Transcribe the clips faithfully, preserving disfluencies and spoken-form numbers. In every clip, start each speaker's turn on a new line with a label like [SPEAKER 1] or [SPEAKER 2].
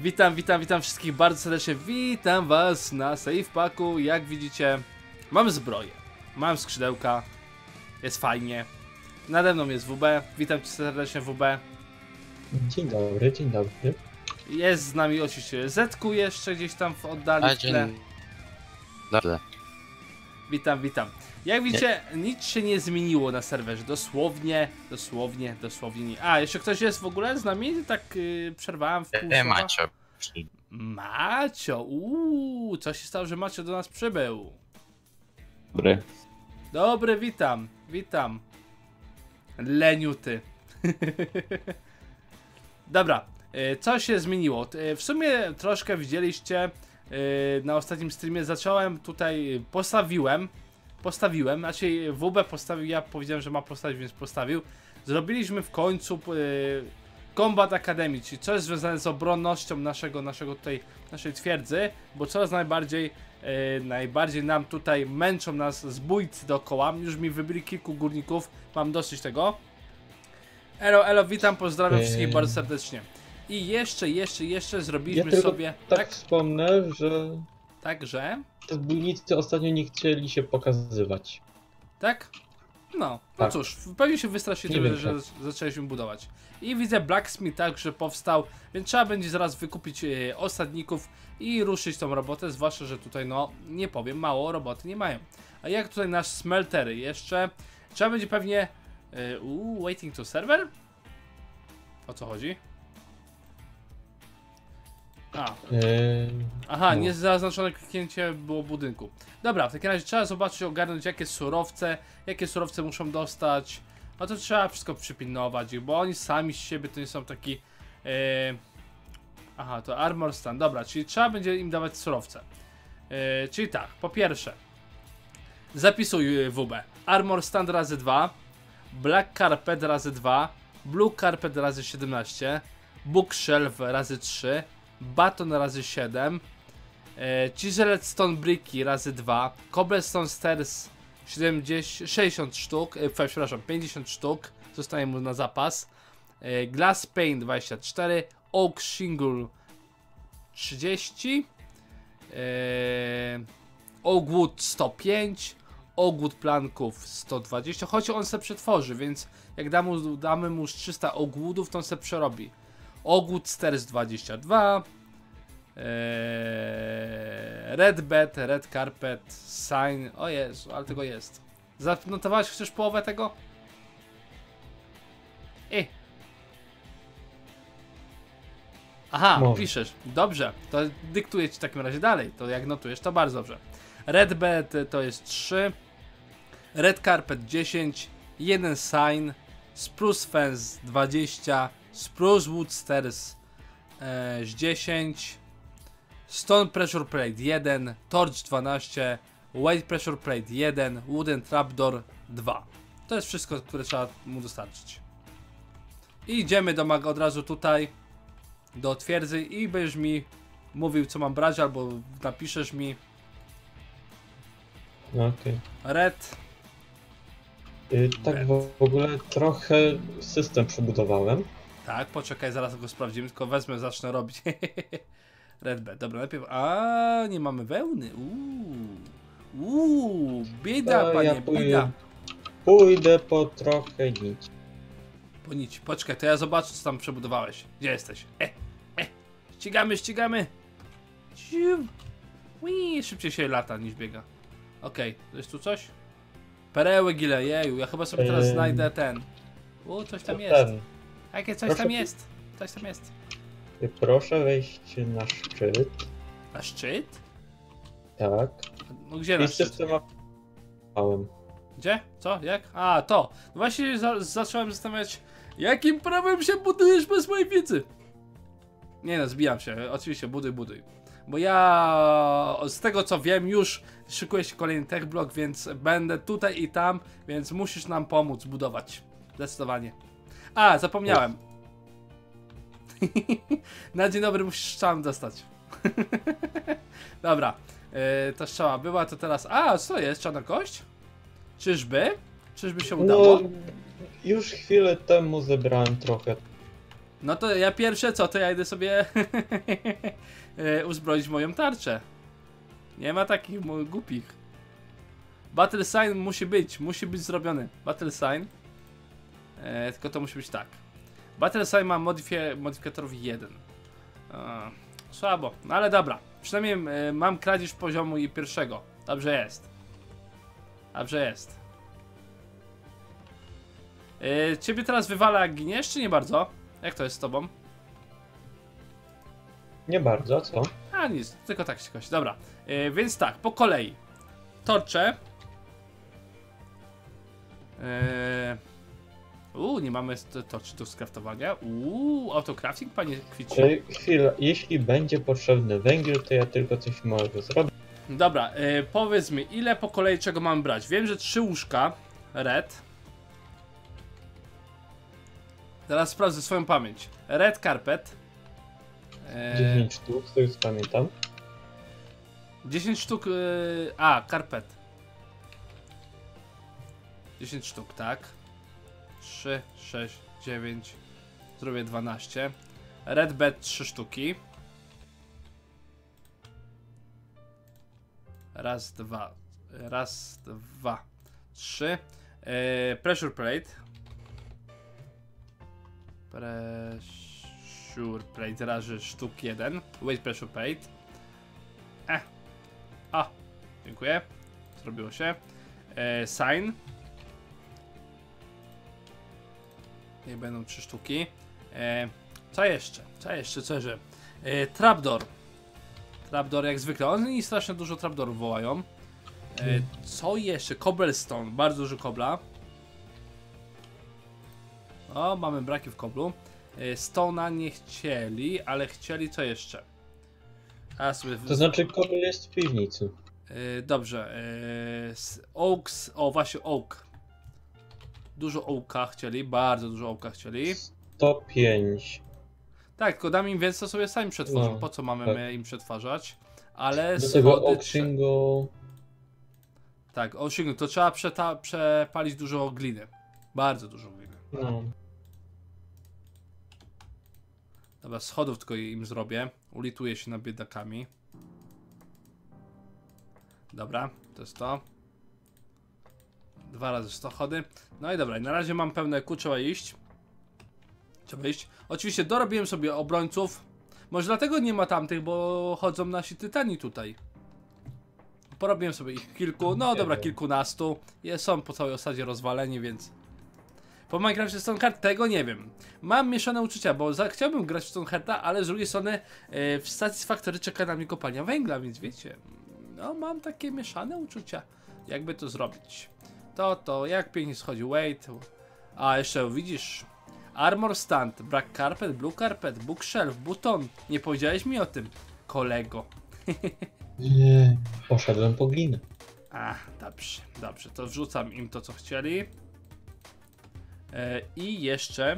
[SPEAKER 1] Witam, witam, witam wszystkich bardzo serdecznie. Witam was na Safepacku. Jak widzicie, mam zbroję, mam skrzydełka, jest fajnie. Nade mną jest W B. Witam cię serdecznie, W B.
[SPEAKER 2] Dzień dobry, dzień dobry.
[SPEAKER 1] Jest z nami oczywiście Zetku jeszcze gdzieś tam w oddali w tle.
[SPEAKER 3] Dobrze.
[SPEAKER 1] Witam, witam. Jak widzicie, nic się nie zmieniło na serwerze. Dosłownie, dosłownie, dosłownie nie. A, jeszcze ktoś jest w ogóle z nami? Tak yy, przerwałem w pół
[SPEAKER 3] E,
[SPEAKER 1] słowa.
[SPEAKER 3] Macio.
[SPEAKER 1] Macio, uuu, co się stało, że Macio do nas przybył?
[SPEAKER 2] Dobry.
[SPEAKER 1] Dobry, witam, witam. Leniuty. Dobra, y, co się zmieniło? Y, W sumie troszkę widzieliście y, na ostatnim streamie. Zacząłem tutaj, postawiłem, postawiłem, znaczy W B postawił, ja powiedziałem, że ma postawić, więc postawił. Zrobiliśmy w końcu y, Combat Academy, czyli coś związane z obronnością naszego, naszego tutaj, naszej twierdzy, bo coraz najbardziej, e, najbardziej nam tutaj męczą nas zbójcy dookoła. Już mi wybili kilku górników, mam dosyć tego. Elo, elo, witam, pozdrawiam
[SPEAKER 2] Eee.
[SPEAKER 1] wszystkich bardzo serdecznie. I jeszcze, jeszcze, jeszcze zrobiliśmy
[SPEAKER 2] Ja tylko
[SPEAKER 1] sobie,
[SPEAKER 2] tak,
[SPEAKER 1] tak,
[SPEAKER 2] wspomnę, że
[SPEAKER 1] tak, że,
[SPEAKER 2] te zbójnicy ostatnio nie chcieli się pokazywać.
[SPEAKER 1] tak? No, no
[SPEAKER 2] Tak.
[SPEAKER 1] cóż, pewnie się wystraszyli,
[SPEAKER 2] Nie
[SPEAKER 1] że,
[SPEAKER 2] wiem,
[SPEAKER 1] że zaczęliśmy budować. I widzę Blacksmith także powstał, więc trzeba będzie zaraz wykupić e, osadników i ruszyć tą robotę, zwłaszcza, że tutaj, no, nie powiem, mało roboty nie mają. A jak tutaj nasz smeltery jeszcze, trzeba będzie pewnie, e, uuu, waiting to server? O co chodzi? A,
[SPEAKER 2] Eee,
[SPEAKER 1] aha,
[SPEAKER 2] no.
[SPEAKER 1] nie zaznaczone kliknięcie było budynku. Dobra, w takim razie trzeba zobaczyć, ogarnąć jakie surowce, jakie surowce muszą dostać. No to trzeba wszystko przypilnować ich, bo oni sami z siebie to nie są taki... Yy... Aha, to armor stand, dobra, czyli trzeba będzie im dawać surowce. Yy, czyli tak, po pierwsze, zapisuj W B. Armor stand razy dwa, Black Carpet razy dwa, Blue Carpet razy siedemnaście, Bookshelf razy trzy, Baton razy siedem, e, Chiseled Stone Bricky razy dwa, Cobblestone Stairs siedemdziesiąt, sześćdziesiąt sztuk, e, przepraszam, pięćdziesiąt sztuk, zostaje mu na zapas, e, Glass Pane dwadzieścia cztery, Oak Shingle trzydzieści, e, Oak Wood sto pięć, Oak Wood planków sto dwadzieścia, choć on se przetworzy, więc jak damy mu, damy mu trzysta Oak Woodów, to on se przerobi. Oak Wood Stairs dwadzieścia dwa, eee, Red Bed, Red Carpet, Sign, o Jezu, ale tego jest. Zanotowałeś chociaż połowę tego? I. Aha,
[SPEAKER 2] Może.
[SPEAKER 1] piszesz, dobrze, to dyktuję ci w takim razie dalej, to jak notujesz, to bardzo dobrze. Red Bed to jest trzy, Red Carpet dziesięć, jeden Sign, Spruce Fence dwadzieścia, Spruce Wood Stairs e, dziesięć, Stone Pressure Plate jeden, Torch dwanaście, Weight Pressure Plate jeden, Wooden Trapdoor dwa. To jest wszystko, które trzeba mu dostarczyć. I idziemy do mag od razu tutaj, do twierdzy i będziesz mi mówił, co mam brać, albo napiszesz mi.
[SPEAKER 2] no okej.
[SPEAKER 1] Red.
[SPEAKER 2] Yy, tak w, w ogóle trochę system przebudowałem.
[SPEAKER 1] Tak, poczekaj, zaraz go sprawdzimy, tylko wezmę, zacznę robić. Red Bed, dobra, najpierw. A, nie mamy wełny. Uuu, uuu, bieda,
[SPEAKER 2] To
[SPEAKER 1] panie,
[SPEAKER 2] ja pójdę,
[SPEAKER 1] bieda.
[SPEAKER 2] pójdę po trochę nić.
[SPEAKER 1] Po nici, poczekaj, to ja zobaczę, co tam przebudowałeś. Gdzie jesteś? E, e, ścigamy, ścigamy. Ciu. Ui, szybciej się lata niż biega. Okej, okay, jest tu coś? Pereły gile, jeju, ja chyba sobie teraz
[SPEAKER 2] Ym.
[SPEAKER 1] znajdę ten. U, coś tam
[SPEAKER 2] To
[SPEAKER 1] jest.
[SPEAKER 2] ten.
[SPEAKER 1] Jakie coś
[SPEAKER 2] Proszę
[SPEAKER 1] tam
[SPEAKER 2] tu-
[SPEAKER 1] jest? Coś tam jest.
[SPEAKER 2] Yy, Proszę wejść na szczyt.
[SPEAKER 1] Na szczyt?
[SPEAKER 2] Tak.
[SPEAKER 1] No gdzie na
[SPEAKER 2] I
[SPEAKER 1] szczyt?
[SPEAKER 2] system mapałem.
[SPEAKER 1] Gdzie? Co? Jak? A, to. No właśnie za zacząłem zastanawiać, jakim prawem się budujesz bez mojej wiedzy? Nie no, zbijam się. Oczywiście, buduj, buduj. Bo ja z tego co wiem już szykuje się kolejny tech block, więc będę tutaj i tam, więc musisz nam pomóc budować. Zdecydowanie. A, zapomniałem. Na dzień dobry musisz strzałę dostać. Dobra. Yy, ta strzała była, to teraz... A, co jest? Czarna kość? Czyżby? Czyżby się udało?
[SPEAKER 2] No, już chwilę temu zebrałem trochę.
[SPEAKER 1] No to ja pierwsze co, to ja idę sobie e, uzbroić moją tarczę. Nie ma takich głupich. Battle sign musi być, musi być zrobiony. Battle sign. E, tylko to musi być tak. Battle sign ma modyfie, modyfikatorów jeden. E, słabo, no ale dobra. Przynajmniej e, mam kradzież poziomu i pierwszego. Dobrze jest. Dobrze jest. E, ciebie teraz wywala jak giniesz, czy nie bardzo? Jak to jest z tobą?
[SPEAKER 2] Nie bardzo, co?
[SPEAKER 1] A nic, tylko tak się kości. Dobra, e, więc tak, po kolei. Torcze. Eee... Uuu, nie mamy torczy do skraftowania. Uuu, autocrafting, panie Kwici.
[SPEAKER 2] Ej, chwila, jeśli będzie potrzebny węgiel, to ja tylko coś małego zrobię.
[SPEAKER 1] Dobra, e, powiedz mi, ile po kolei czego mam brać? Wiem, że trzy łóżka. Red. Teraz sprawdzę swoją pamięć. Red carpet. E,
[SPEAKER 2] dziewięć sztuk, to już pamiętam.
[SPEAKER 1] dziesięć sztuk. E, a, carpet. dziesięć sztuk, tak. trzy, sześć, dziewięć. Zrobię dwanaście. Red bed trzy sztuki. Raz, dwa. Raz, dwa, trzy. Eee, pressure plate. Pressure plate razy sztuk jeden. Weight pressure plate. E. A. Dziękuję. Zrobiło się. Eee, sign. Niech będą trzy sztuki. E, co jeszcze? Co jeszcze? Co jeszcze? E, trapdoor. Trapdoor jak zwykle. Oni strasznie dużo trapdoorów wołają. E, co jeszcze? Cobblestone. Bardzo dużo kobla. O, mamy braki w koblu. E, Stone'a nie chcieli, ale chcieli co jeszcze? A sobie w...
[SPEAKER 2] To znaczy, kobel jest w piwnicy.
[SPEAKER 1] E, dobrze. E, oaks. O, właśnie oak. Dużo ołka chcieli, bardzo dużo ołka chcieli.
[SPEAKER 2] sto pięć.
[SPEAKER 1] Tak, tylko dam im więc to sobie sami przetworzą.
[SPEAKER 2] No,
[SPEAKER 1] Po co mamy
[SPEAKER 2] tak.
[SPEAKER 1] my im przetwarzać? Ale
[SPEAKER 2] Do tego
[SPEAKER 1] schody...
[SPEAKER 2] oakshingu...
[SPEAKER 1] Tak, oakshingu, to trzeba przeta... przepalić dużo gliny. Bardzo dużo gliny.
[SPEAKER 2] No.
[SPEAKER 1] Dobra, schodów tylko im zrobię. Ulituję się nad biedakami. Dobra, to jest to. Dwa razy sto chody. No i dobra, na razie mam pełne kół, trzeba iść. Trzeba iść. Oczywiście dorobiłem sobie obrońców. Może dlatego nie ma tamtych, bo chodzą nasi tytani tutaj. Porobiłem sobie ich kilku, no dobra, kilkunastu. Jest, są po całej osadzie rozwaleni, więc... Po Minecrafcie Stoneheart tego nie wiem. Mam mieszane uczucia, bo za, chciałbym grać w Stonehearta, ale z drugiej strony yy, w stacji Factory czeka na mnie kopalnia węgla, więc wiecie... No, mam takie mieszane uczucia, jakby to zrobić. To, to, jak pięknie schodzi wait. A, jeszcze widzisz... Armor stand, black carpet, blue carpet, bookshelf, buton. Nie powiedziałeś mi o tym, kolego.
[SPEAKER 2] Nie, poszedłem po glinę.
[SPEAKER 1] A, dobrze, dobrze, to wrzucam im to, co chcieli. E, I jeszcze...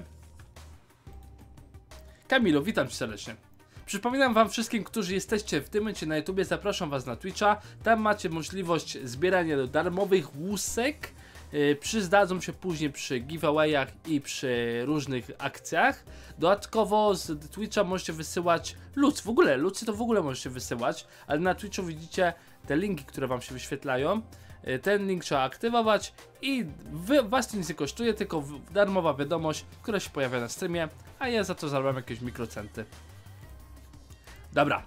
[SPEAKER 1] Kamilu, witam cię serdecznie. Przypominam wam wszystkim, którzy jesteście w tym momencie na YouTubie, zapraszam was na Twitcha. Tam macie możliwość zbierania darmowych łusek. Yy, przydadzą się później przy giveawayach i przy różnych akcjach. Dodatkowo z Twitcha możecie wysyłać luc. W ogóle, lucy to w ogóle możecie wysyłać, ale na Twitchu widzicie te linki, które wam się wyświetlają. Yy, ten link trzeba aktywować i wy, was to nic nie kosztuje, tylko darmowa wiadomość, która się pojawia na streamie, a ja za to zarabiam jakieś mikrocenty. Dobra.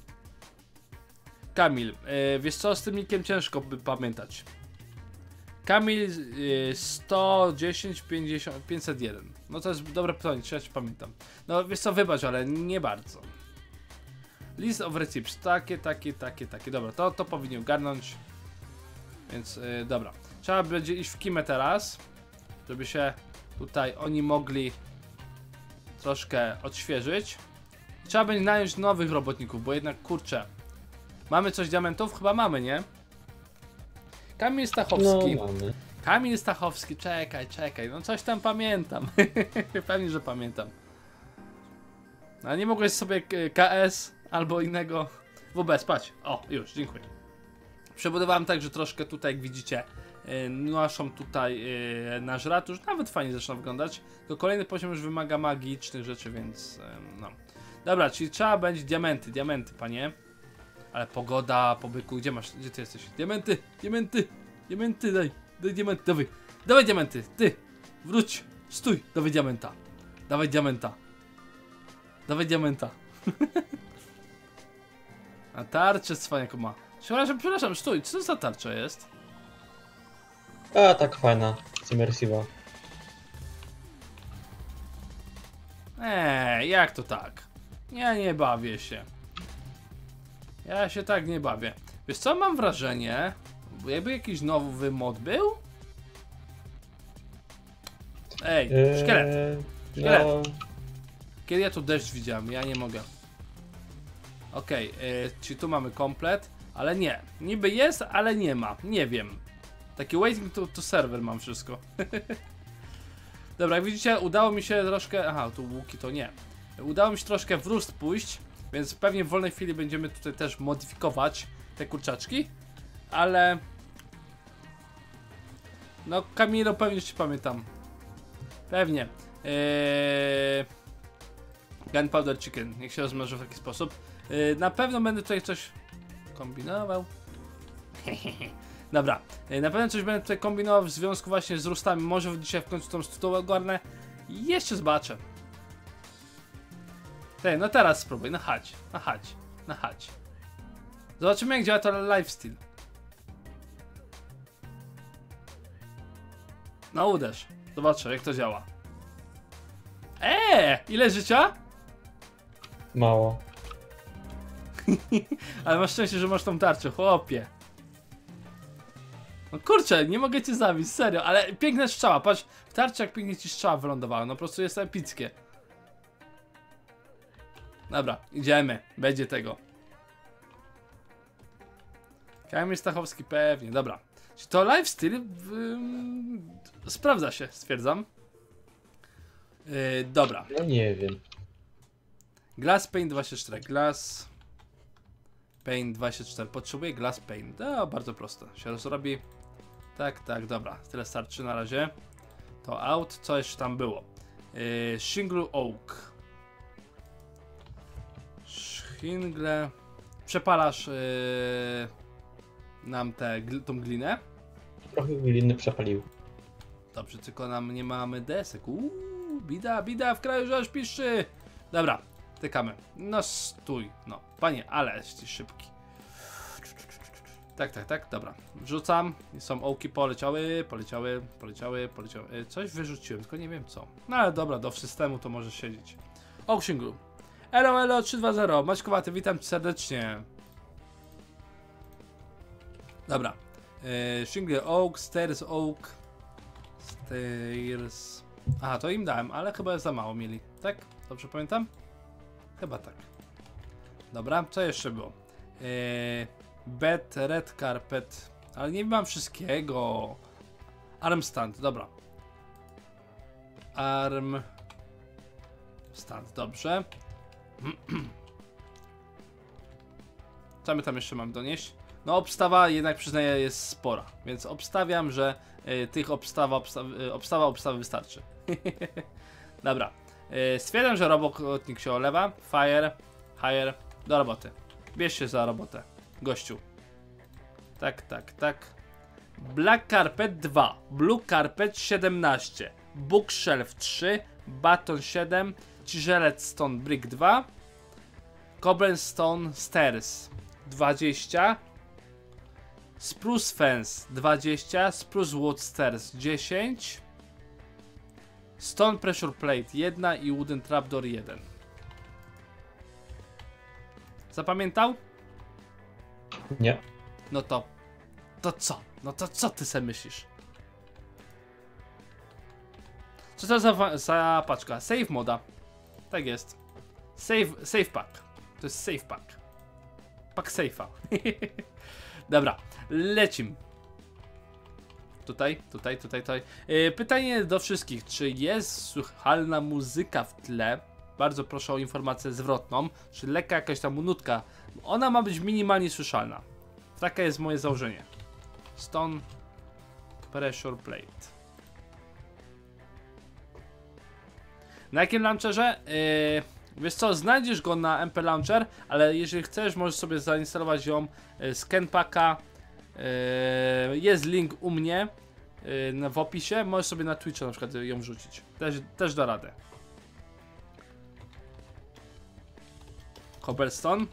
[SPEAKER 1] Kamil, yy, wiesz co, z tym nikiem ciężko by pamiętać. Kamil yy, sto dziesięć pięćdziesiąt pięćset jeden. No to jest dobre pytanie, czy ja ci pamiętam. No wiesz co, wybacz, ale nie bardzo. List of receipts, takie, takie, takie, takie. Dobra, to, to powinien garnąć. Więc yy, dobra. Trzeba będzie iść w kimę teraz, żeby się tutaj oni mogli troszkę odświeżyć. Trzeba będzie nająć nowych robotników, bo jednak kurczę. Mamy coś diamentów? Chyba mamy, nie? Kamil Stachowski.
[SPEAKER 2] No, mamy.
[SPEAKER 1] Kamil Stachowski, czekaj, czekaj. No coś tam pamiętam. Pewnie, że pamiętam. A nie mogłeś sobie K S albo innego W B spać. O, już, dziękuję. Przebudowałem tak, że troszkę tutaj, jak widzicie, yy, naszą tutaj yy, nasz ratusz, nawet fajnie zaczyna wyglądać. To kolejny poziom już wymaga magicznych rzeczy, więc yy, no. Dobra, czyli trzeba będzie diamenty, diamenty, panie. Ale pogoda, po byku, gdzie masz, gdzie ty jesteś? Diamenty, diamenty, diamenty, daj, daj diamenty, dawaj, dawaj diamenty, ty, wróć, stój, dawaj diamenta, dawaj diamenta, dawaj diamenta. A tarczę cwaniaku ma. Przepraszam, przepraszam, stój, co za tarcza jest?
[SPEAKER 2] A, tak fajna, immersiva.
[SPEAKER 1] Eee, jak to tak? Ja nie bawię się. Ja się tak nie bawię. Wiesz co, mam wrażenie, jakby jakiś nowy mod był? Ej, szkielet.
[SPEAKER 2] Eee,
[SPEAKER 1] Szkielet.
[SPEAKER 2] no,
[SPEAKER 1] Kiedy ja tu deszcz widziałem? Ja nie mogę. Okej, okay, yy, czyli tu mamy komplet, ale nie. Niby jest, ale nie ma. Nie wiem. Taki waiting to, to server mam wszystko. Dobra, jak widzicie, udało mi się troszkę... Aha, tu łuki to nie. Udało mi się troszkę w rust pójść, więc pewnie w wolnej chwili będziemy tutaj też modyfikować te kurczaczki. Ale... No, Kamilo, pewnie się pamiętam. Pewnie. Eee... Gunpowder Chicken, niech się rozmnoży w taki sposób. Yy, na pewno będę tutaj coś kombinował. Dobra, yy, na pewno coś będę tutaj kombinował w związku właśnie z rustami. Może dzisiaj w końcu tą studiową ogarnę. I jeszcze zobaczę. Tej, no teraz spróbuj, no chodź, no chodź, no chodź. Zobaczymy, jak działa to lifestyle. No uderz, zobaczę, jak to działa. Eee, ile życia?
[SPEAKER 2] mało.
[SPEAKER 1] Ale masz szczęście, że masz tą tarczę, chłopie. No kurczę, nie mogę cię zabić, serio, ale piękna strzała, patrz, w tarczy jak pięknie ci strzała wylądowała, no po prostu jest epickie. Dobra, idziemy, będzie tego. Kamil Stachowski pewnie, dobra. Czy to lifestyle yy, sprawdza się, stwierdzam. Yy, dobra.
[SPEAKER 2] No nie wiem.
[SPEAKER 1] Glass Paint dwadzieścia cztery, Glass Paint dwadzieścia cztery, potrzebuję Glass Paint, no bardzo prosto, się rozrobi. Tak, tak, dobra, tyle starczy na razie. To out, co jeszcze tam było? Yy, Shingle Oak. Shingle. Przepalasz yy, nam tę gl tą glinę.
[SPEAKER 2] Trochę gliny przepalił.
[SPEAKER 1] Dobrze, tylko nam nie mamy desek. Uuu, bida, bida w kraju, że aż piszczy. Dobra, tykamy. No stój, no, panie, ale jesteś szybki. Tak, tak, tak, dobra. Wrzucam. Są ołki, poleciały, poleciały, poleciały, poleciały. Coś wyrzuciłem, tylko nie wiem co. No ale dobra, do systemu to może siedzieć. Oak Shingle. Elo, elo, trzy dwa zero. Maćkowaty, witam cię serdecznie. Dobra. Yy, Shingle Oak, Stairs Oak. Stairs. Aha, to im dałem, ale chyba za mało mieli. Tak? Dobrze pamiętam? Chyba tak. Dobra, co jeszcze było? Yy, Bed, Red Carpet. Ale nie mam wszystkiego. Arm Stand, dobra. Arm Stand, dobrze. Co my tam jeszcze mam donieść? No obstawa jednak przyznaję jest spora, więc obstawiam, że y, tych obstawa, obstawa, y, obstawa, obstawy wystarczy. Dobra, y, stwierdzam, że robotnik się olewa. Fire, hire, do roboty. Bierz się za robotę, gościu. Tak, tak, tak. Black Carpet dwa, Blue Carpet siedemnaście, Bookshelf trzy, Baton siedem, Cizelec Stone Brick dwa, Cobblestone Stairs dwadzieścia, Spruce Fence dwadzieścia, Spruce Wood Stairs dziesięć, Stone Pressure Plate jeden i Wooden Trapdoor jeden. Zapamiętał?
[SPEAKER 2] Nie.
[SPEAKER 1] No to... To co? No to co ty se myślisz? Co to za, za paczka? Save moda. Tak jest. Save, save pack. To jest save pack. Pack safe'a. Dobra, lecim. Tutaj, tutaj, tutaj, tutaj. Yy, pytanie do wszystkich. Czy jest słuchalna muzyka w tle? Bardzo proszę o informację zwrotną. Czy lekka jakaś tam nutka? Ona ma być minimalnie słyszalna. Takie jest moje założenie. Stone Pressure plate. Na jakim launcherze? Yy, wiesz co, znajdziesz go na M P Launcher, ale jeżeli chcesz, możesz sobie zainstalować ją yy, z Kenpacka. Yy, jest link u mnie yy, w opisie. Możesz sobie na Twitcha na przykład ją wrzucić. Też, też da radę. Cobblestone.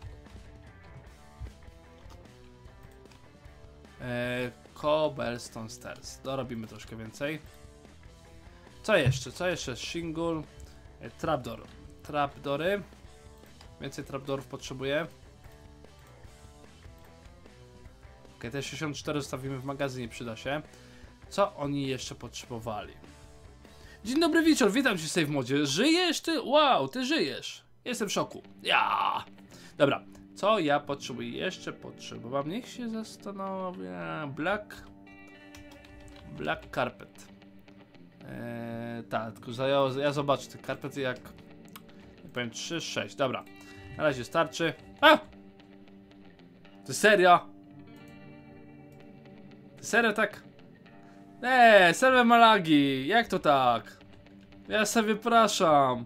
[SPEAKER 1] Yy, Cobblestone Stairs. Dorobimy troszkę więcej. Co jeszcze? Co jeszcze? Shingle. Yy, trapdoor. Trapdory. Więcej trapdoorów potrzebuję. Ok, te sześćdziesiąt cztery zostawimy w magazynie, przyda się. Co oni jeszcze potrzebowali? Dzień dobry wieczór, witam cię w Save Modzie. Żyjesz ty? Wow, ty żyjesz. Jestem w szoku. Ja. Dobra, co ja potrzebuję? Jeszcze potrzebowałem. Niech się zastanowię. Black. Black carpet. Eee, tak, tylko ja, ja zobaczę te karpety jak. Nie powiem, trzy, sześć. Dobra, na razie starczy. A! To serio? To serio tak? Eee, serwer ma lagi. Jak to tak? Ja sobie wypraszam.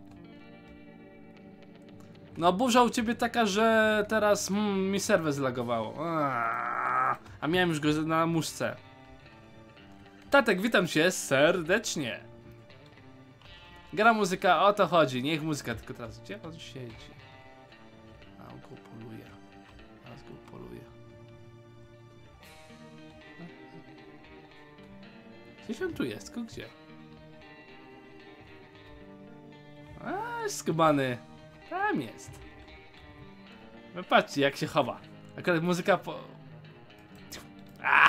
[SPEAKER 1] No burza u ciebie taka, że teraz hmm, mi serwer zlagowało. Aaaa, a miałem już go na muszce. Tatek, witam cię serdecznie. Gra muzyka, o to chodzi. Niech muzyka, tylko teraz gdzie on siedzi? A on go poluje. Teraz go poluje. Gdzieś on tu jest, tylko gdzie? A, skubany. Tam jest. No patrzcie jak się chowa. Akurat muzyka po... A!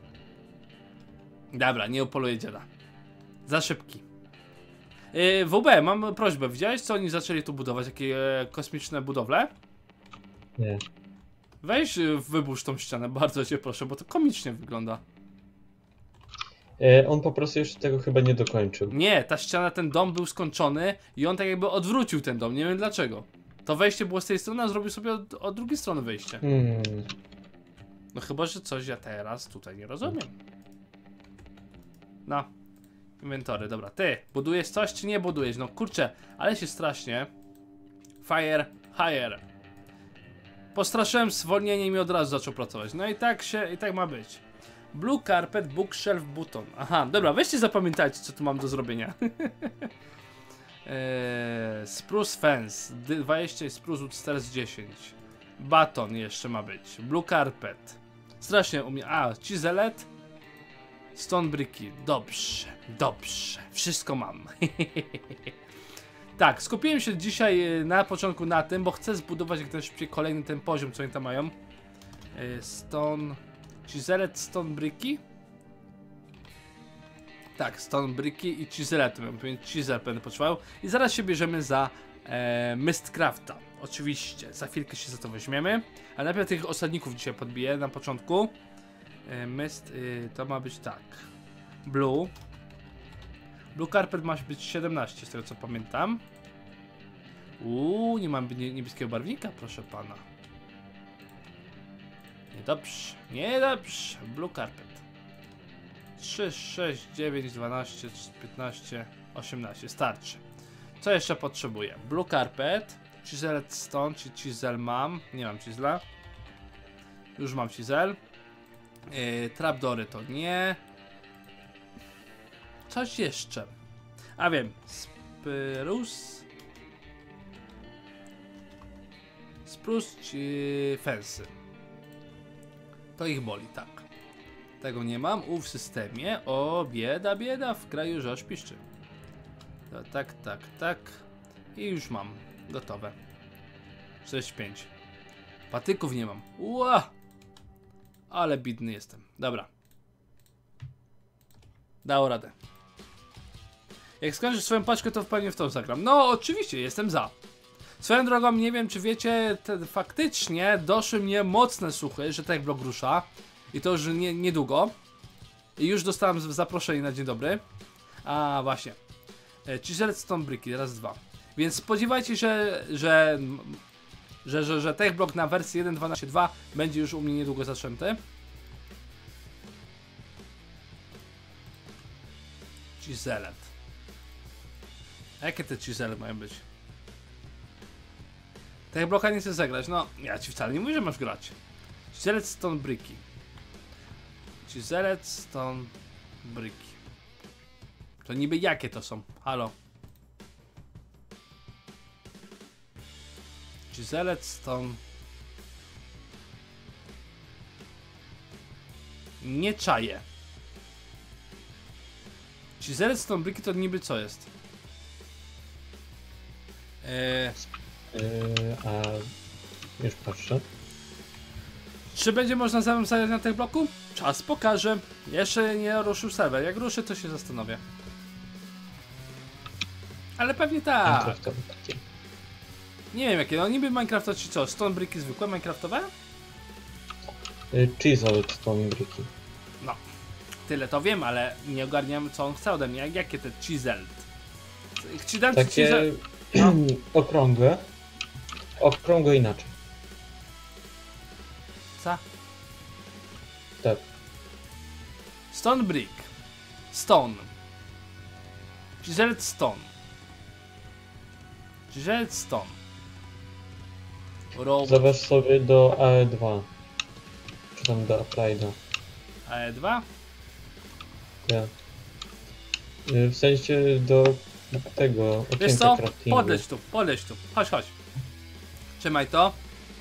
[SPEAKER 1] Dobra, nie upoluję dziada. Za szybki. Yy, W B, mam prośbę. Widziałeś co oni zaczęli tu budować? Jakie e, kosmiczne budowle?
[SPEAKER 2] Nie.
[SPEAKER 1] Weź yy, wyburz tą ścianę, bardzo cię proszę, bo to komicznie wygląda.
[SPEAKER 2] E, on po prostu jeszcze tego chyba nie dokończył.
[SPEAKER 1] Nie, ta ściana, ten dom był skończony i on tak jakby odwrócił ten dom, nie wiem dlaczego. To wejście było z tej strony, a zrobił sobie od, od drugiej strony wejście.
[SPEAKER 2] Hmm.
[SPEAKER 1] No chyba, że coś ja teraz tutaj nie rozumiem. No. Inwentory, dobra. Ty, budujesz coś czy nie budujesz? No kurczę, ale się strasznie. Fire, hire. Postraszyłem zwolnienie i mi od razu zaczął pracować. No i tak się, i tak ma być. Blue carpet, bookshelf, button. Aha, dobra, weźcie zapamiętajcie co tu mam do zrobienia. eee, spruce fence, dwadzieścia i spruce wood stairs dziesięć. Baton jeszcze ma być. Blue carpet. Strasznie umie. A, cizelet. Stone bricky. Dobrze, dobrze. Wszystko mam. Tak, skupiłem się dzisiaj na początku na tym, bo chcę zbudować jak najszybciej kolejny ten poziom, co oni tam mają. Stone... Cizelet, stone bricky? Tak, stone bricky i cizelet. Cizel będę potrzebował. I zaraz się bierzemy za e, Mistcrafta. Oczywiście, za chwilkę się za to weźmiemy. Ale najpierw tych osadników dzisiaj podbiję na początku. E, mist, y, to ma być tak. Blue. Blue carpet ma być siedemnaście, z tego co pamiętam. Uuu, nie mam niebieskiego barwnika, proszę pana. Niedobrze, niedobrze. Blue carpet. trzy, sześć, dziewięć, dwanaście, piętnaście, osiemnaście. Starczy. Co jeszcze potrzebuję? Blue carpet. Chiseled stone, czy chisel mam. Nie mam chisela. Już mam chisel. Yy, trapdory to nie. Coś jeszcze. A wiem. Spruce. Spruce czy fensy. To ich boli, tak. Tego nie mam. U w systemie. O, bieda, bieda. W kraju, że aż piszczy. To, tak, tak, tak. I już mam. Gotowe. sześć pięć. Patyków nie mam. Ła! Ale bidny jestem. Dobra. Dało radę. Jak skończysz swoją paczkę, to wpadnie w tą zagram. No, oczywiście, jestem za. Swoją drogą, nie wiem czy wiecie, te, faktycznie doszły mnie mocne słuchy, że tak blog rusza. I to już nie, niedługo. I już dostałem zaproszenie na dzień dobry. A właśnie. Chiseled Stone Bricky, raz, dwa. Więc spodziewajcie się, że, że, że, że, że TechBlock na wersji jeden dwanaście dwa będzie już u mnie niedługo zaczęty. Cizelet. A jakie te cizele mają być? Tych bloka nie chcę zagrać, no ja ci wcale nie mówię, że masz grać. Cizelet stone bricki. Cizelet stone bricki. To niby jakie to są? Halo. Cizelet stone. Nie czaję. Cizelet stone bricki to niby co jest? Eee,
[SPEAKER 2] Yy, a już patrzę.
[SPEAKER 1] czy będzie można ze mną zagrać na tym bloku? Czas pokaże. Jeszcze nie ruszył serwer. Jak ruszy, to się zastanowię. Ale pewnie tak.
[SPEAKER 2] Minecraftowe takie.
[SPEAKER 1] Nie wiem jakie. No niby Minecrafta czy co? Stone bricki zwykłe Minecraftowe?
[SPEAKER 2] Yy, Chiseled stone bricki.
[SPEAKER 1] No. Tyle to wiem, ale nie ogarniam co on chce ode mnie. Jak- Jakie te chiseled? Ci dam ci
[SPEAKER 2] Takie
[SPEAKER 1] chisel... No.
[SPEAKER 2] okrągłe. Okrągłe inaczej.
[SPEAKER 1] Co?
[SPEAKER 2] Tak.
[SPEAKER 1] Stone brick. Stone. Chiseled stone. Chiseled stone. Row
[SPEAKER 2] Zobacz sobie do A E dwa. Czy tam do Applied'a.
[SPEAKER 1] A E dwa.
[SPEAKER 2] Tak. Yy, W sensie do tego
[SPEAKER 1] Wiesz
[SPEAKER 2] okienka
[SPEAKER 1] co?
[SPEAKER 2] craftingu.
[SPEAKER 1] Podleć tu, podleć tu. Chodź, chodź. Trzymaj to.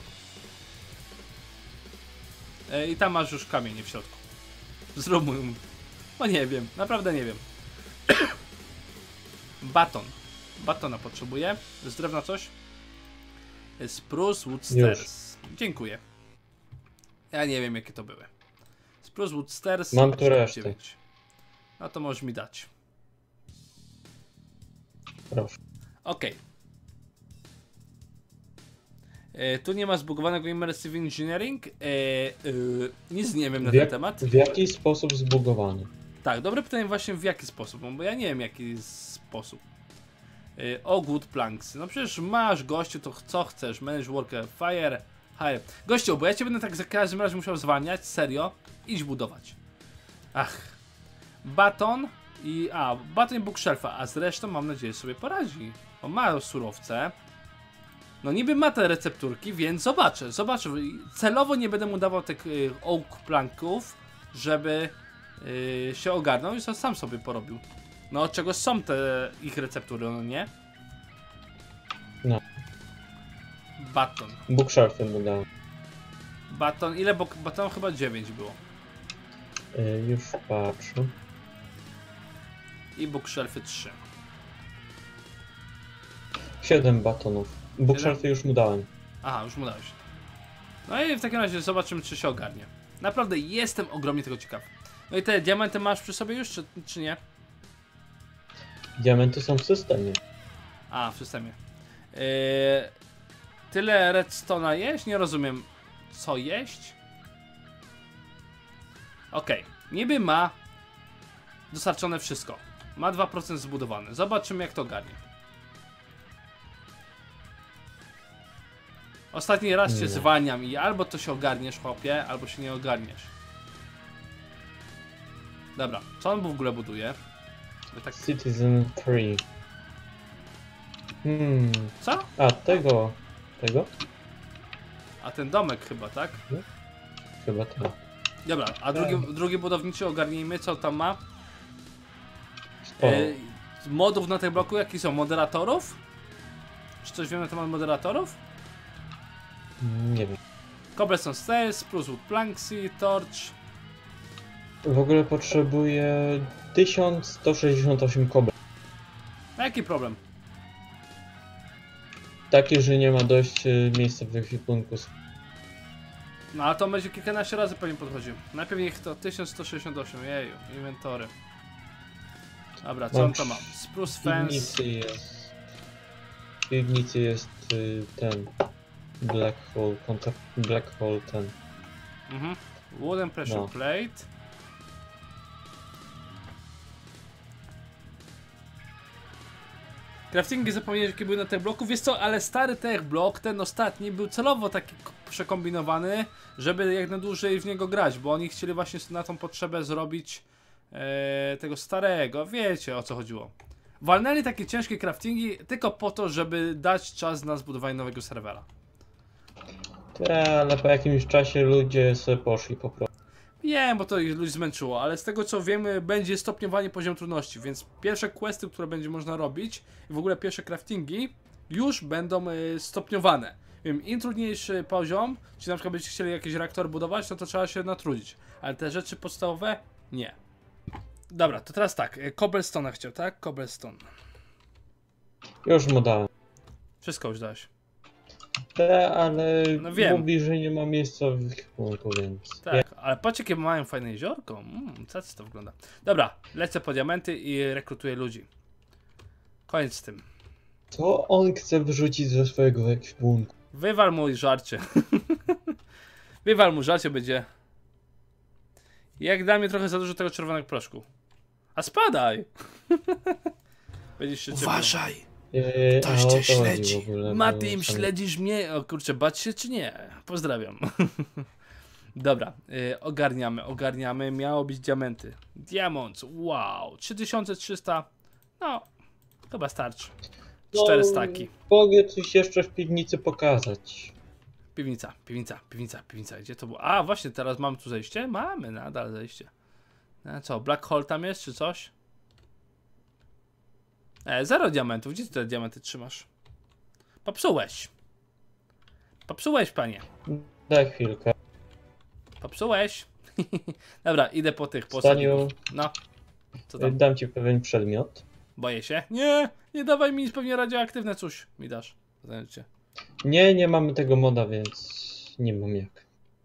[SPEAKER 1] E, I tam masz już kamienie w środku. Zrób mój... No nie wiem, naprawdę nie wiem. Baton. Batona potrzebuję. Z drewna coś? Spruce Wood Stairs. Dziękuję. Ja nie wiem jakie to były. Spruce Wood Stairs.
[SPEAKER 2] Mam tu resztę.
[SPEAKER 1] dziewięć. No to możesz mi dać.
[SPEAKER 2] Proszę.
[SPEAKER 1] Okej. E, Tu nie ma zbugowanego Immersive Engineering. E, e, nic nie wiem na
[SPEAKER 2] W,
[SPEAKER 1] ten
[SPEAKER 2] jak,
[SPEAKER 1] temat.
[SPEAKER 2] w jaki sposób zbugowany?
[SPEAKER 1] Tak, dobre pytanie właśnie w jaki sposób, bo ja nie wiem jaki sposób. E, o good planks. No przecież masz gościu, to co chcesz? Manage worker, fire, hire. Gościu, bo ja cię będę tak za każdym razem musiał zwalniać, serio. Idź budować. Ach. Baton i... a, baton i bookshelfa, a zresztą mam nadzieję sobie poradzi. On ma surowce. No niby ma te recepturki, więc zobaczę, zobaczę. Celowo nie będę mu dawał tych y, oak planków, żeby y, się ogarnął i sam sobie porobił. No od czego są te ich receptury, no nie?
[SPEAKER 2] No.
[SPEAKER 1] Baton.
[SPEAKER 2] Bookshelfem mu dałem.
[SPEAKER 1] Baton, ile bok baton? Chyba dziewięć było.
[SPEAKER 2] Yy, już patrzę.
[SPEAKER 1] I bookshelfy trzy.
[SPEAKER 2] siedem batonów. Bookshelfy już mu dałem.
[SPEAKER 1] Aha, już mu dałeś. No i w takim razie zobaczymy, czy się ogarnie. Naprawdę jestem ogromnie tego ciekaw. No i te diamenty masz przy sobie już, czy, czy nie?
[SPEAKER 2] Diamenty są w systemie.
[SPEAKER 1] A, w systemie. Yy, tyle redstone'a jeść? Nie rozumiem. Co jeść? Okej. Okay. Niby ma dostarczone wszystko. Ma dwa procent zbudowane. Zobaczymy, jak to ogarnie. Ostatni raz cię
[SPEAKER 2] Nie.
[SPEAKER 1] zwalniam i albo to się ogarniesz, chłopie, albo się nie ogarniesz. Dobra, co on w ogóle buduje? By tak...
[SPEAKER 2] Citizen trzy. Hmm.
[SPEAKER 1] Co?
[SPEAKER 2] A, tego. Tego?
[SPEAKER 1] A ten domek chyba, tak?
[SPEAKER 2] Chyba tak.
[SPEAKER 1] Dobra, a drugi, drugi budowniczy ogarnijmy, co tam ma.
[SPEAKER 2] O,
[SPEAKER 1] E, modów na tym bloku, jakie są? Moderatorów? Czy coś wiemy na temat moderatorów?
[SPEAKER 2] nie wiem.
[SPEAKER 1] Cobblestone Stairs, plus wood planksy, torch.
[SPEAKER 2] W ogóle potrzebuję tysiąc sto sześćdziesiąt osiem kobel.
[SPEAKER 1] A jaki problem?
[SPEAKER 2] Takie, że nie ma dość y, miejsca w ekwipunku.
[SPEAKER 1] No ale to będzie kilkanaście razy pewnie podchodził. Najpierw niech to tysiąc sto sześćdziesiąt osiem, jeju, inwentory. Dobra, co
[SPEAKER 2] Mam
[SPEAKER 1] on to ma? Spruce
[SPEAKER 2] W
[SPEAKER 1] fence.
[SPEAKER 2] piwnicy jest... W piwnicy jest y, ten... Black hole, kontakt black hole ten.
[SPEAKER 1] Mhm. Wooden pressure
[SPEAKER 2] No.
[SPEAKER 1] plate. Craftingi zapomniałeś jakie były na tych bloku, wiesz co, ale stary tech blok, ten ostatni, był celowo taki k- przekombinowany, żeby jak najdłużej w niego grać, bo oni chcieli właśnie na tą potrzebę zrobić e, tego starego, wiecie o co chodziło. Walnęli takie ciężkie craftingi tylko po to, żeby dać czas na zbudowanie nowego serwera.
[SPEAKER 2] Tak, ale po jakimś czasie ludzie sobie poszli po prostu.
[SPEAKER 1] Wiem, bo to ich ludzi zmęczyło, ale z tego co wiemy, będzie stopniowanie poziomu trudności, więc pierwsze questy, które będzie można robić i w ogóle pierwsze craftingi już będą y, stopniowane. Wiem, im trudniejszy poziom, czy na przykład będziecie chcieli jakiś reaktor budować, no to trzeba się natrudzić, ale te rzeczy podstawowe nie. Dobra, to teraz tak, y, Cobblestone chciał, tak? Cobblestone.
[SPEAKER 2] Już mu dałem.
[SPEAKER 1] Wszystko już dałeś.
[SPEAKER 2] Te, ale
[SPEAKER 1] No wiem.
[SPEAKER 2] mówi, że nie ma miejsca w ekwipunku, więc...
[SPEAKER 1] Tak, ale patrz jakie mają fajne jeziorko. Mmm, co to wygląda. Dobra, lecę po diamenty i rekrutuję ludzi. Koniec z tym.
[SPEAKER 2] Co on chce wyrzucić ze swojego ekwipunku?
[SPEAKER 1] Wywal mu żarcie. Wywal mu żarcie będzie. Jak dla mnie trochę za dużo tego czerwonego proszku. A spadaj! Będziesz się
[SPEAKER 4] Uważaj!
[SPEAKER 2] Eee,
[SPEAKER 4] Ktoś
[SPEAKER 2] a o
[SPEAKER 4] cię
[SPEAKER 2] to chodzi
[SPEAKER 4] śledzi.
[SPEAKER 2] w ogóle, bo
[SPEAKER 1] Matim,
[SPEAKER 2] sam-
[SPEAKER 1] śledzisz mnie? O kurczę, bać się czy nie? Pozdrawiam. Dobra, y, ogarniamy, ogarniamy. Miało być diamenty. Diamond, wow, trzy tysiące trzysta. No, chyba starczy. Cztery staki.
[SPEAKER 2] Mogę coś jeszcze w piwnicy pokazać.
[SPEAKER 1] Piwnica, piwnica, piwnica, piwnica. Gdzie to było? A, właśnie, teraz mamy tu zejście? Mamy nadal zejście. A co, Black Hole tam jest, czy coś? E, zero diamentów. Gdzie ty te diamenty trzymasz? Popsułeś. Popsułeś, panie.
[SPEAKER 2] Daj chwilkę.
[SPEAKER 1] Popsułeś. Dobra, idę po tych
[SPEAKER 2] Staniu,
[SPEAKER 1] posadników. No. Co tam?
[SPEAKER 2] dam ci pewien przedmiot.
[SPEAKER 1] Boję się. Nie, nie dawaj mi nic, pewnie radioaktywne coś mi dasz. Znaczy.
[SPEAKER 2] Nie, nie mamy tego moda, więc nie mam jak.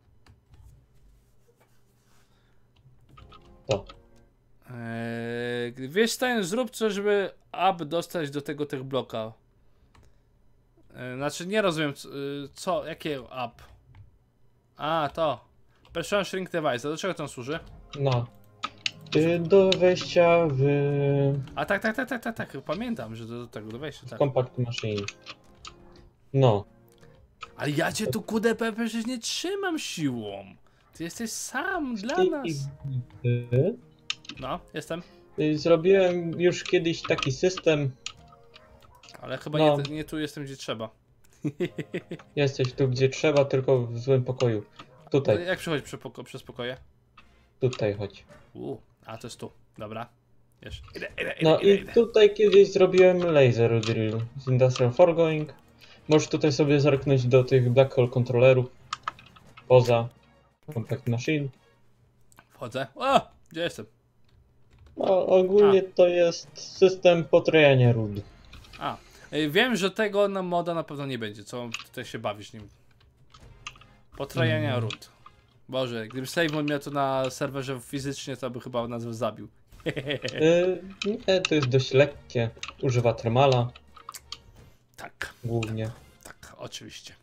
[SPEAKER 2] To.
[SPEAKER 1] Eee, wiesz, Stein, zrób coś, żeby up dostać do tego tych bloka. Eee, znaczy, nie rozumiem, co, co jakie up? A, to. Pressure Shrink Device, a do czego to służy?
[SPEAKER 2] No. Y, Do wejścia w
[SPEAKER 1] A tak, tak, tak, tak, tak, tak. Pamiętam, że do, do tego, do wejścia, tak.
[SPEAKER 2] Compact Machine. No.
[SPEAKER 1] Ale ja cię tu Q D P przecież nie trzymam siłą. Ty jesteś sam dla
[SPEAKER 2] I-
[SPEAKER 1] nas.
[SPEAKER 2] y,
[SPEAKER 1] No, jestem.
[SPEAKER 2] y, Zrobiłem już kiedyś taki system.
[SPEAKER 1] Ale chyba
[SPEAKER 2] No.
[SPEAKER 1] nie, nie tu jestem, gdzie trzeba.
[SPEAKER 2] Jesteś tu, gdzie trzeba, tylko w złym pokoju. Tutaj,
[SPEAKER 1] Jak przechodzić przez, poko przez pokoje?
[SPEAKER 2] tutaj chodź.
[SPEAKER 1] U, a to jest tu. Dobra. Wiesz. Idę, idę, idę,
[SPEAKER 2] No
[SPEAKER 1] idę,
[SPEAKER 2] i
[SPEAKER 1] idę.
[SPEAKER 2] tutaj kiedyś zrobiłem laser drill z Industrial Foregoing. Możesz tutaj sobie zerknąć do tych black hole kontrolerów. Poza Compact Machine.
[SPEAKER 1] Wchodzę. O! Gdzie jestem?
[SPEAKER 2] No, ogólnie to jest system potrajania ród.
[SPEAKER 1] A. y, Wiem, że tego na moda na pewno nie będzie. Co tutaj się bawisz nim? Potrajania
[SPEAKER 2] Mm.
[SPEAKER 1] ród. Boże, gdyby Save miał to na serwerze fizycznie, to by chyba nas zabił.
[SPEAKER 2] Yy, nie, to jest dość lekkie. Używa termala
[SPEAKER 1] Tak,
[SPEAKER 2] głównie.
[SPEAKER 1] tak, oczywiście.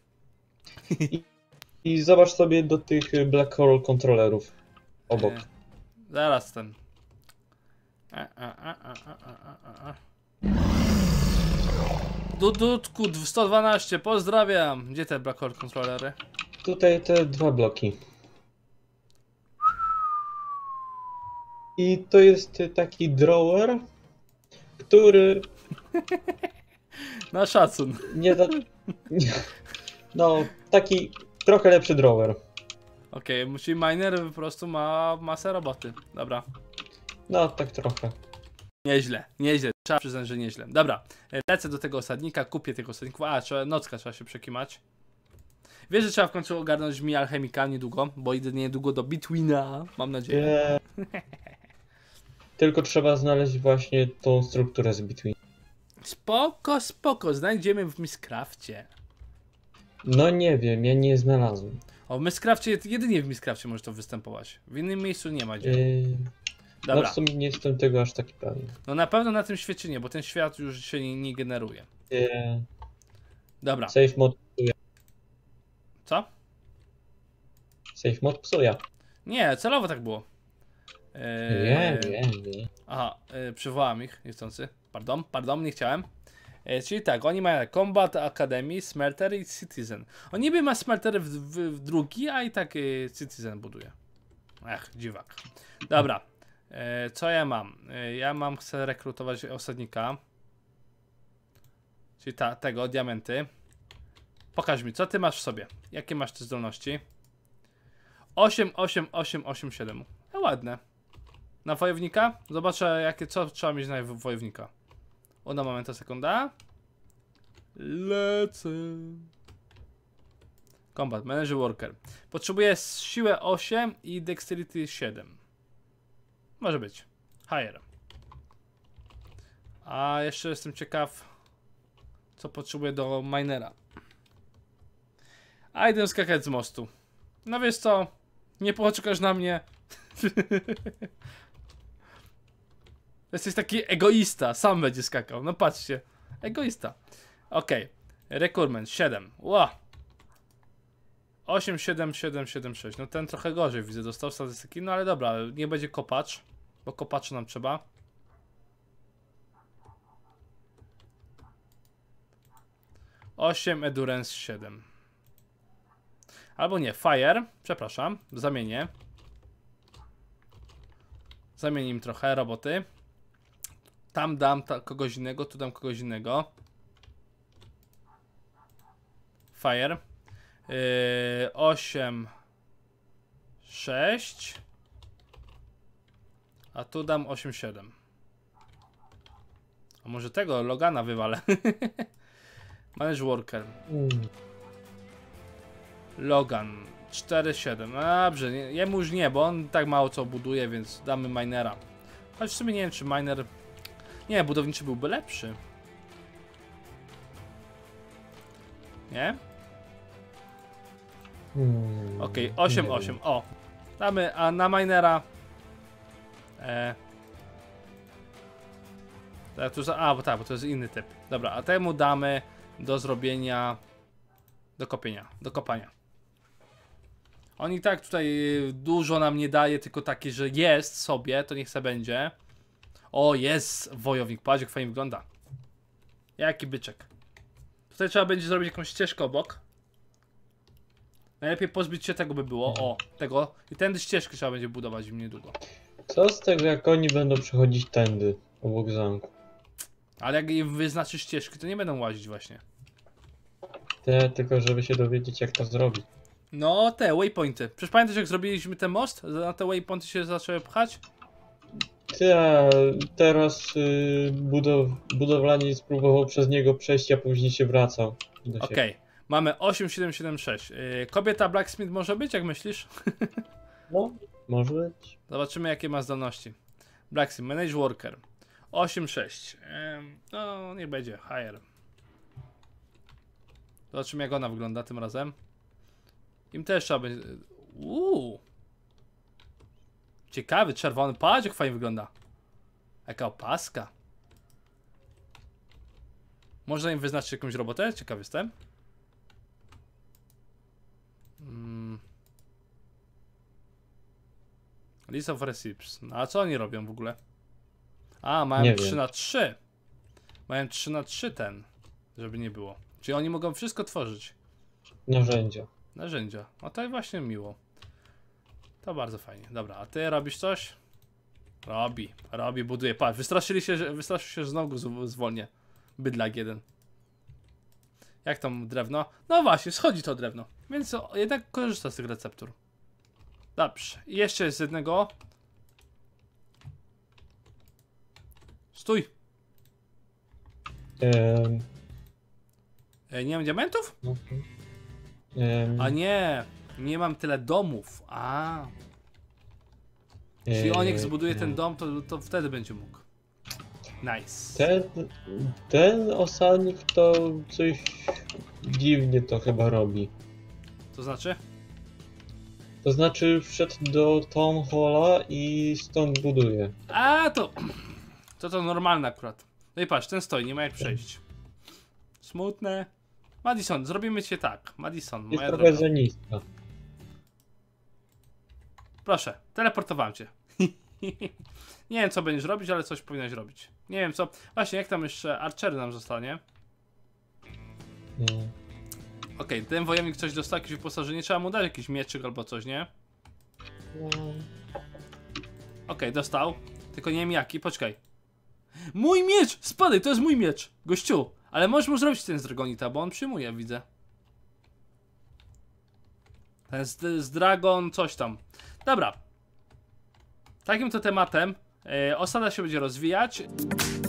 [SPEAKER 2] I zobacz sobie do tych black hole kontrolerów obok.
[SPEAKER 1] E, zaraz ten. A, a, a, a, a, a, a, a. Dudutku sto dwanaście, pozdrawiam. Gdzie te Black Hole kontrolery?
[SPEAKER 2] Tutaj te dwa bloki. I to jest taki drawer, który
[SPEAKER 1] Na szacun.
[SPEAKER 2] nie da... nie- No, taki trochę lepszy drawer.
[SPEAKER 1] Okej, okay, czyli miner po prostu ma masę roboty. Dobra.
[SPEAKER 2] No, tak trochę.
[SPEAKER 1] Nieźle, nieźle. Trzeba przyznać, że nieźle. Dobra, lecę do tego osadnika, kupię tych osadników. A, trzeba, nocka trzeba się przekimać. Wiesz, że trzeba w końcu ogarnąć mi alchemika niedługo, bo idę niedługo do Betweena, mam nadzieję.
[SPEAKER 2] Nie. Tylko trzeba znaleźć właśnie tą strukturę z Between.
[SPEAKER 1] Spoko, spoko, znajdziemy w Mistcrafcie.
[SPEAKER 2] No nie wiem, ja nie znalazłem.
[SPEAKER 1] O, w Mistcrafcie, jedynie w Mistcrafcie może to występować. W innym miejscu nie ma gdzie.
[SPEAKER 2] Yy, no
[SPEAKER 1] Dobra,
[SPEAKER 2] w sumie nie jestem tego aż taki pewien.
[SPEAKER 1] no na pewno na tym świecie nie, bo ten świat już się nie, nie generuje.
[SPEAKER 2] Yy,
[SPEAKER 1] Dobra,
[SPEAKER 2] safe mod psuje.
[SPEAKER 1] co?
[SPEAKER 2] Safe mod psuje.
[SPEAKER 1] Nie, celowo tak było. Eee,
[SPEAKER 2] Nie, nie, nie.
[SPEAKER 1] Aha, yy, przywołałem ich, niechcący. Pardon, pardon, nie chciałem. E, czyli tak, oni mają Combat Academy, Smelter i Citizen. On niby ma Smelter w, w, w drugi, a i tak y, Citizen buduje. Ech, dziwak. Dobra, E, co ja mam? E, ja mam, chcę rekrutować osadnika. Czyli ta, tego, diamenty. Pokaż mi, co ty masz w sobie? Jakie masz te zdolności? osiem, osiem, osiem, osiem, siedem. No ładne. Na wojownika? Zobaczę, jakie, co trzeba mieć na wojownika. Ona momenta, sekunda. Lecę. Combat, Manager Worker. Potrzebuję siłę osiem i Dexterity siedem. Może być. Higher. A jeszcze jestem ciekaw, co potrzebuję do minera. A idę skakać z mostu. No wiesz co? Nie poczekasz na mnie. Jesteś taki egoista. Sam będzie skakał. No patrzcie. Egoista. Okej. Okay. Recruitment siedem. Ła. osiem, siedem, siedem, siedem, sześć. No ten trochę gorzej widzę. Dostał statystyki. No ale dobra. Nie będzie kopacz. Bo kopaczu nam trzeba. osiem, Endurance siedem. Albo nie, Fire. Przepraszam. Zamienię. Zamienię im trochę roboty. Tam dam ta, kogoś innego, tu dam kogoś innego. Fire. Yy, osiem, sześć. A tu dam osiem, siedem. A może tego Logana wywalę. Manage Worker.
[SPEAKER 2] Mm.
[SPEAKER 1] Logan. cztery, siedem. No dobrze, nie, jemu już nie, bo on tak mało co buduje, więc damy minera. Choć w sumie nie wiem, czy miner... Nie, budowniczy byłby lepszy. Nie?
[SPEAKER 2] Mm.
[SPEAKER 1] Okej, okay, osiem, osiem. O! Damy, a na minera... E... Tak, tu za... A, bo tak, bo to jest inny typ. Dobra, a temu damy do zrobienia... Do kopienia, do kopania. On i tak tutaj dużo nam nie daje, tylko takie, że jest sobie, to niech se będzie. O, jest wojownik, patrz jak fajnie wygląda. Jaki byczek. Tutaj trzeba będzie zrobić jakąś ścieżkę obok. Najlepiej pozbyć się tego by było, o, tego. I tędy ścieżki trzeba będzie budować im niedługo.
[SPEAKER 2] Co z tego, jak oni będą przechodzić tędy, obok zamku?
[SPEAKER 1] Ale jak im wyznaczysz ścieżki, to nie będą łazić właśnie.
[SPEAKER 2] Te, tylko żeby się dowiedzieć, jak to zrobić.
[SPEAKER 1] No, te waypointy. Przecież pamiętasz, jak zrobiliśmy ten most? Na te waypointy się zaczęły pchać?
[SPEAKER 2] Te, teraz y, budow, budowlanie spróbował przez niego przejść, a później się wracał. do siebie.
[SPEAKER 1] Okej. Okay. Mamy osiem, siedem, siedem, sześć. Yy, kobieta Blacksmith może być, jak myślisz?
[SPEAKER 2] No, może być.
[SPEAKER 1] Zobaczymy, jakie ma zdolności. Blacksmith, Manage Worker. osiem, sześć. Yy, no, niech będzie. Higher. Zobaczymy, jak ona wygląda tym razem. Im też trzeba będzie... Uuu. Ciekawy, czerwony. Patrz, jak fajnie wygląda. Jaka opaska. Można im wyznaczyć jakąś robotę? Ciekawy jestem. Hmm. List of Receipts. No, a co oni robią w ogóle? A, mają
[SPEAKER 2] Nie
[SPEAKER 1] trzy
[SPEAKER 2] wiem.
[SPEAKER 1] na trzy. Mają trzy na trzy ten. Żeby nie było. Czyli oni mogą wszystko tworzyć.
[SPEAKER 2] Narzędzia.
[SPEAKER 1] Narzędzia. No to właśnie miło. To bardzo fajnie. Dobra, a ty robisz coś? Robi, robi, buduje. Patrz, wystraszyli się, że wystraszył się, że znowu z- zwolnię. Bydlak jeden. Jak tam drewno? No właśnie, schodzi to drewno. Więc o, jednak korzysta z tych receptur. Dobrze. I jeszcze jest jednego. Stój.
[SPEAKER 2] Ehm,
[SPEAKER 1] E, nie mam diamentów?
[SPEAKER 2] okay. ehm,
[SPEAKER 1] A nie. Nie mam tyle domów. A. Czyli on jak zbuduje ten dom, to, to wtedy będzie mógł. Nice.
[SPEAKER 2] Ten, ten osadnik to coś dziwnie to chyba robi.
[SPEAKER 1] To znaczy?
[SPEAKER 2] To znaczy wszedł do Town Halla i stąd buduje.
[SPEAKER 1] A to. To to normalne akurat. No i patrz, ten stoi, nie ma jak przejść. Smutne. Madison, zrobimy cię tak. Madison,
[SPEAKER 2] Jest
[SPEAKER 1] moja
[SPEAKER 2] trochę
[SPEAKER 1] droga.
[SPEAKER 2] za niska.
[SPEAKER 1] Proszę, teleportowałem cię. Nie wiem co będziesz robić, ale coś powinieneś robić. Nie wiem co. Właśnie, jak tam jeszcze Archery nam zostanie?
[SPEAKER 2] Nie.
[SPEAKER 1] Okej, okay, ten wojownik coś dostał, jakieś wyposażenie. Trzeba mu dać jakiś mieczyk albo coś, nie?
[SPEAKER 2] No,
[SPEAKER 1] Okej, dostał. Tylko nie wiem jaki, poczekaj. Mój miecz! Spadaj, to jest mój miecz! Gościu! Ale możesz mu zrobić ten z Dragonita, bo on przyjmuje, widzę. Ten z, z Dragon, coś tam. Dobra. Takim to tematem. Yy, osada się będzie rozwijać.